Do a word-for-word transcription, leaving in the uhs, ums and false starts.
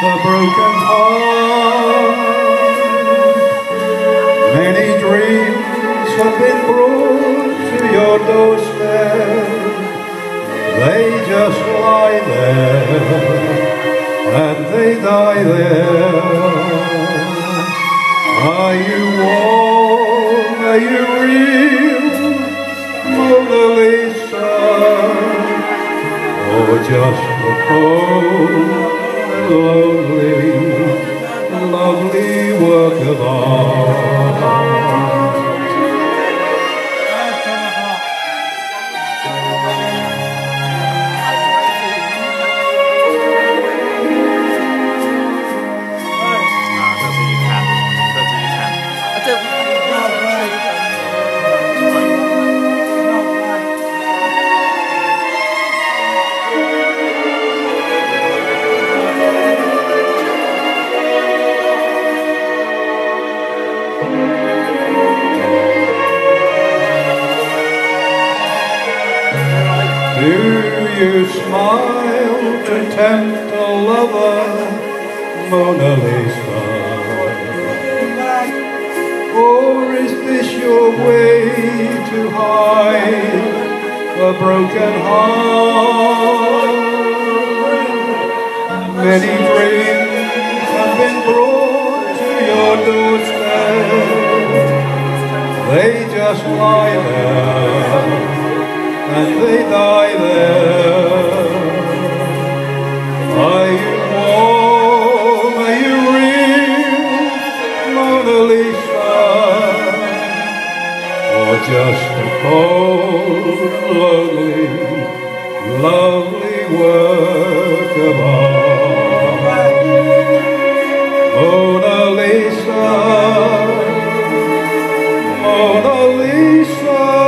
a broken heart. Many dreams have been brought to your doorstep. They just lie there and they die there. Are you warm? Are you real, Mona Lisa? Or just a cold and lonely, lovely work of art? Do you smile to tempt a lover, Mona Lisa? Or is this your way to hide a broken heart? Many dreams have been brought to your doorstep. They just lie there and they die there. Are you warm? Are you real, Mona Lisa? Or just a cold, lonely, lovely work of art? Mona Lisa, Mona Lisa.